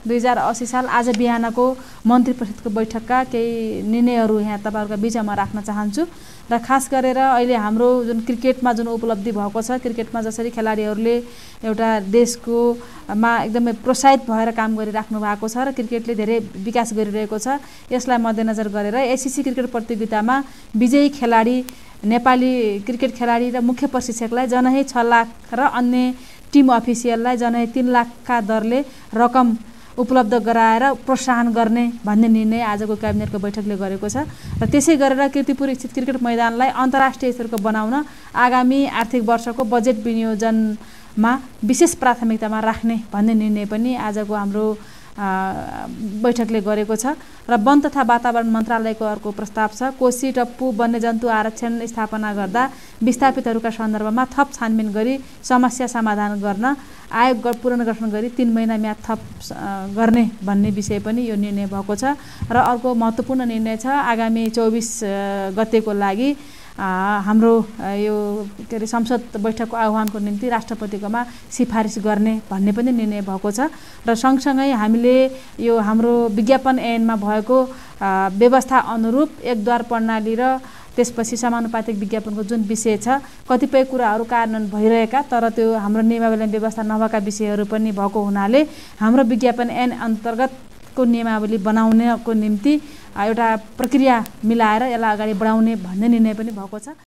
2080 साल आज बिहानको मन्त्री परिषदको बैठकका केही निर्णयहरू यहाँ तपाईहरुका बीचमा राख्न चाहन्छु र खास गरेर अहिले हाम्रो जुन क्रिकेटमा जुन उपलब्धि भएको छ क्रिकेटमा जसरी खेलाडीहरूले एउटा देशको मा एकदमै प्रोत्साहित भएर काम गरिराख्नु भएको छ र क्रिकेटले धेरै विकास गरिरहेको छ यसलाई मध्यनजर गरेर एसीसी क्रिकेट प्रतियोगितामा विजयी खेलाडी नेपाली क्रिकेट खेलाडी र मुख्य प्रशिक्षकलाई जनही 6 लाख र अन्य टिम अफिसियललाई जनही 3 लाखका दरले रकम उपलब्ध गराएर प्रोत्साहन गर्ने भन्ने निर्णय आजको क्याबिनेटको बैठकले गरेको छ र त्यसै गरेर कीर्तिपुर स्थित क्रिकेट मैदानलाई अन्तर्राष्ट्रिय स्तरको बनाउन आगामी आर्थिक वर्षको बजेट विनियोजनमा विशेष प्राथमिकतामा राख्ने भन्ने निर्णय पनि आजको हाम्रो बैठकले गरेको छ र वन तथा वातावरण मन्त्रालयको अर्को प्रस्ताव छ कोशी टप्पु वन्यजन्तु आरक्षण स्थापना गर्दा विस्थापितहरूका सन्दर्भमा थप छानबिन गरी समस्या समाधान गर्न आयोग पुनर्गठन गरी 3 महिना म्याद थप गर्ने भन्ने विषय पनि यो निर्णय भएको छ र अर्को महत्त्वपूर्ण निर्णय छ आगामी 24 गतेको लागि हाम्रो यो के रे संसद बैठकको आह्वानको निम्ति राष्ट्रपतिकोमा सिफारिस गर्ने भन्ने पनि निर्णय भएको छ र सँगसँगै हामीले यो हाम्रो विज्ञापन ऐनमा भएको व्यवस्था अनुरूप एकद्वार प्रणाली र त्यसपछि समानुपातिक विज्ञापनको जुन विषय छ कतिपय कुराहरू कार्यान्वयन भइरहेका तर त्यो हाम्रो नियमावली व्यवस्था नभएका विषयहरू पनि भएको हुनाले हाम्रो विज्ञापन ऐन अन्तर्गतको नियमावली बनाउनको निम्ति एउटा प्रक्रिया मिलाएर यसलाई अगाडि बढाउने भन्ने निर्णय पनि भएको छ।